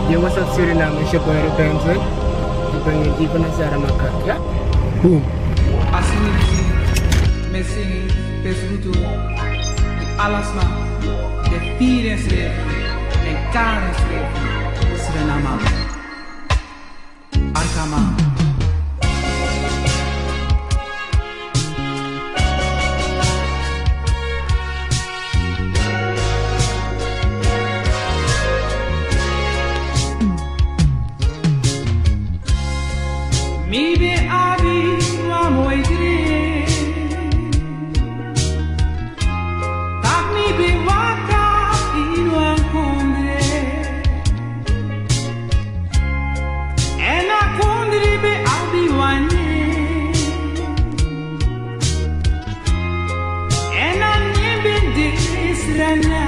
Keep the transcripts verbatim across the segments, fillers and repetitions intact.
Yo, what's up, Suriname? It's your boy Hunsel. Ik ben hier diep naar Saramacca. Ja? Boom. Assim, Messi, Pesruto, Alasma, de Pirensreef en Karensreef, Suriname, Arkama. Mi be abi wa moidre, tak mi be waka ino Kondre, en a Kondre be abi wane, en a nyembe de israna.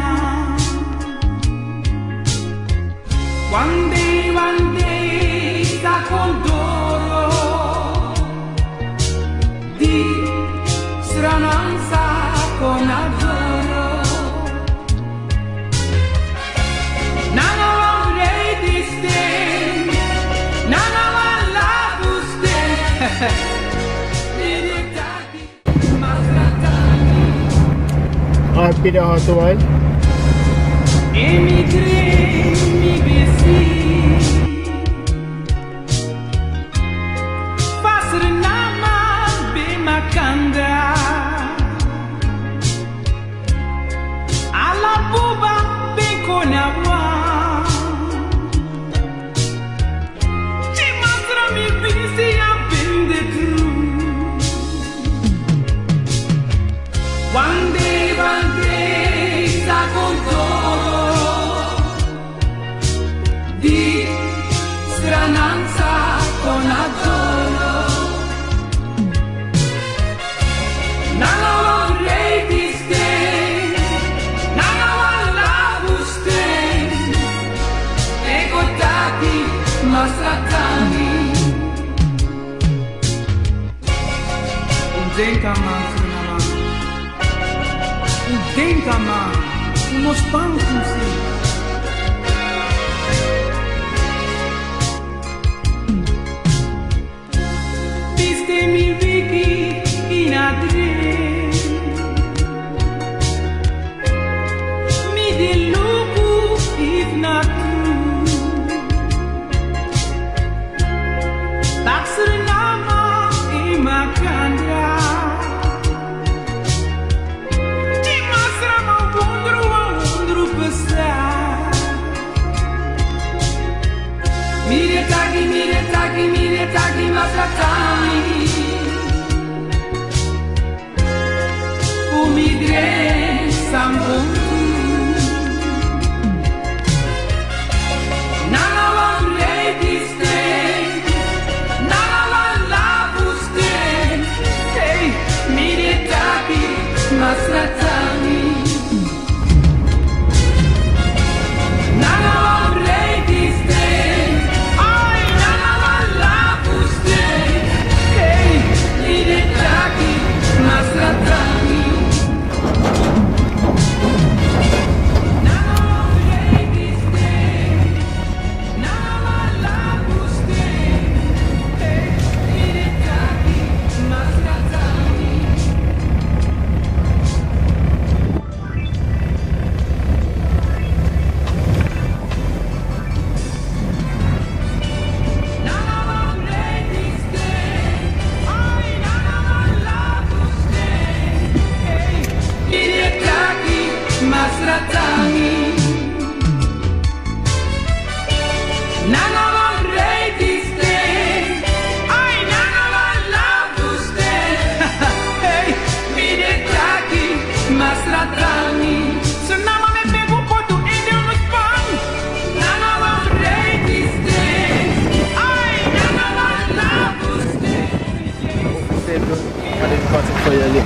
One day, one day, sa Kondoro. Saramacca con adoro, nana vorrei di te, nana la buste, diventati maltrattati. Happy the hot one. E mi tremi besi. Kanda ala buba beko na wa ti masra mi bisi ya binde true. One day, one day sa Kondre di Saramacca con adoro. Nana vorrei di te, nana la buste, e contatti masratani. Un denkama, un denkama, uno spankusi. Viste mi viki in adri. Suriname e Macandra, ti masrama wondru wondru besar. Mire tagi, mire tagi, mire tagi masratani. Umidre sambuntu. Nana vorrei di te. Masratani, nana vorrei di te, ai nana la buste, hey, mi detaki, masratani, nana vorrei di te, nana la buste, hey, mi detaki, masratani. Masratani, nana vorrei di te, ai nana la buste, hey, mi detaki, masratani. Se nama me bevo potu e de uno span, nana vorrei di te, ai nana la buste. What is cutting for your lip?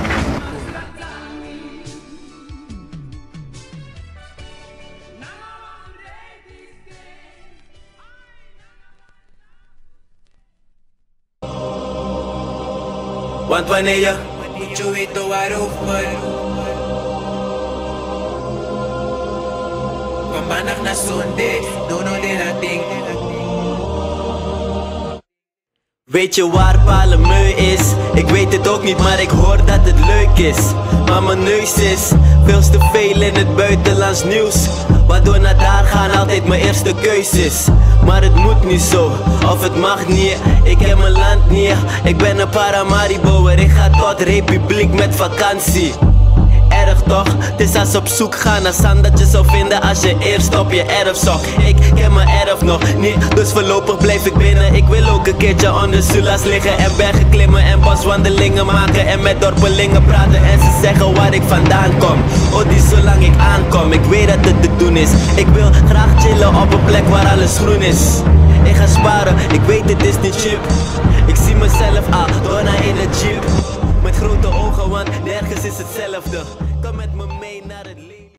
Want wanneer je moet je weten waarover. Van maandag na Sunday, don't know that thing. Weet je waar Palemeu is? Ik weet het ook niet, maar ik hoor dat het leuk is. Maar mijn neus is veel te veel in het buitenlands nieuws, waardoor naar daar gaan altijd mijn eerste keus is. Maar het moet niet zo, of het mag niet. Ik heb mijn land niet, ik ben een Paramariboer. Ik ga tot Republiek met vakantie. Erg toch? Het is als op zoek gaan naar zand dat je zou vinden als je eerst op je erf zocht. Ik ken mijn erf nog niet, dus voorlopig blijf ik binnen. Ik wil ook een keertje onder Zula's liggen en bergen klimmen en boswandelingen maken en met dorpelingen praten en ze zeggen waar ik vandaan kom. Oh, die zolang ik aankom, ik weet dat het te doen is. Ik wil graag chillen op een plek waar alles groen is. Ik ga sparen, ik weet het is niet cheap. Ik zie mezelf al, Dona in de jeep. Met grote ogen, want nergens is hetzelfde.